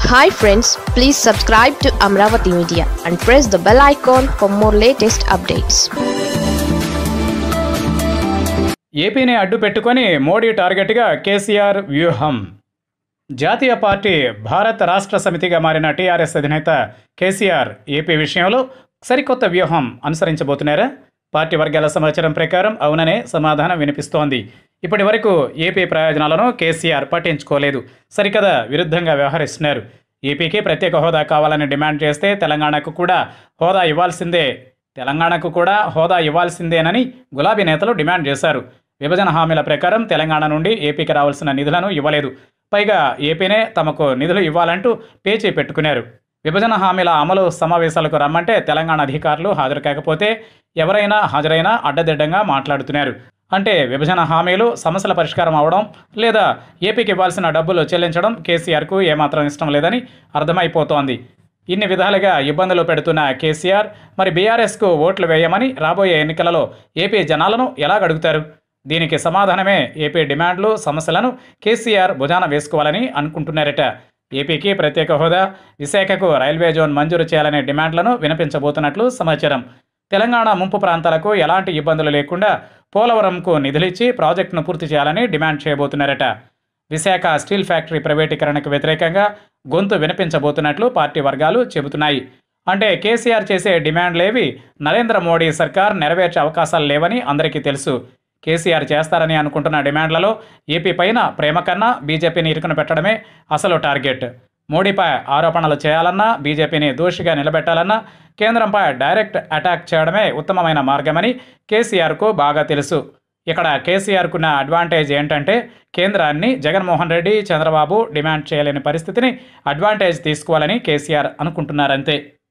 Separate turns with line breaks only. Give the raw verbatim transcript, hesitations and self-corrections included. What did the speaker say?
Hi friends, please subscribe to Amaravathi Media and press the bell icon for more latest updates.
ఏపీని అడ్డు పెట్టుకొని మోడీ టార్గెట్గా కేసీఆర్ వ్యూహం. జాతీయ పార్టీ భారత రాష్ట్ర సమితిగా మారిన టీఆర్ఎస్ అధినేత కేసీఆర్ ఏపీ విషయంలో సరికొత్త వ్యూహం అనుసరించబోతున్నారా? పార్టీ వర్గాల సమాచారం ప్రకారం అవుననే సమాధానం వినిపిస్తోంది. ఇప్పటి వరకు ఏపీ ప్రయోజనాలను కేసీఆర్ పట్టించుకోలేదు, సరికదా విరుద్ధంగా వ్యవహరిస్తున్నారు. ఏపీకి ప్రత్యేక హోదా కావాలని డిమాండ్ చేస్తే తెలంగాణకు కూడా హోదా ఇవ్వాల్సిందే తెలంగాణకు కూడా హోదా ఇవ్వాల్సిందేనని గులాబీ నేతలు డిమాండ్ చేశారు. విభజన హామీల ప్రకారం తెలంగాణ నుండి ఏపీకి రావాల్సిన నిధులను ఇవ్వలేదు. పైగా ఏపీనే తమకు నిధులు ఇవ్వాలంటూ పేచీ పెట్టుకున్నారు. విభజన హామీల అమలు సమావేశాలకు రమ్మంటే తెలంగాణ అధికారులు హాజరు కాకపోతే ఎవరైనా హాజరైనా అడ్డదిడ్డంగా మాట్లాడుతున్నారు. అంటే విభజన హామీలు సమస్యల పరిష్కారం అవడం లేదా ఏపీకి ఇవ్వాల్సిన డబ్బులు చెల్లించడం కేసీఆర్కు ఏమాత్రం ఇష్టం లేదని అర్థమైపోతోంది. ఇన్ని విధాలుగా ఇబ్బందులు పెడుతున్న కేసీఆర్ మరి బీఆర్ఎస్కు ఓట్లు వేయమని రాబోయే ఎన్నికలలో ఏపీ జనాలను ఎలా అడుగుతారు? దీనికి సమాధానమే ఏపీ డిమాండ్లు, సమస్యలను కేసీఆర్ భుజాన వేసుకోవాలని అనుకుంటున్నారట. ఏపీకి ప్రత్యేక హోదా, విశాఖకు రైల్వే జోన్ మంజూరు చేయాలనే డిమాండ్లను వినిపించబోతున్నట్లు సమాచారం. తెలంగాణ ముంపు ప్రాంతాలకు ఎలాంటి ఇబ్బందులు లేకుండా పోలవరంకు నిధులిచ్చి ప్రాజెక్టును పూర్తి చేయాలని డిమాండ్ చేయబోతున్నారట. విశాఖ స్టీల్ ఫ్యాక్టరీ ప్రైవేటీకరణకు వ్యతిరేకంగా గొంతు వినిపించబోతున్నట్లు పార్టీ వర్గాలు చెబుతున్నాయి. అంటే కేసీఆర్ చేసే డిమాండ్లేవి నరేంద్ర మోడీ సర్కార్ నెరవేర్చే అవకాశాలు లేవని అందరికీ తెలుసు. కేసీఆర్ చేస్తారని అనుకుంటున్న డిమాండ్లలో ఏపీ పైన ప్రేమ కన్నా బీజేపీని ఇరుకున పెట్టడమే అసలు టార్గెట్. మోడీపై ఆరోపణలు చేయాలన్నా, బీజేపీని దోషిగా నిలబెట్టాలన్నా కేంద్రంపై డైరెక్ట్ అటాక్ చేయడమే ఉత్తమమైన మార్గమని కేసీఆర్కు బాగా తెలుసు. ఇక్కడ కేసీఆర్కున్న అడ్వాంటేజ్ ఏంటంటే కేంద్రాన్ని జగన్మోహన్ రెడ్డి, చంద్రబాబు డిమాండ్ చేయలేని పరిస్థితిని అడ్వాంటేజ్ తీసుకోవాలని కేసీఆర్ అనుకుంటున్నారంతే.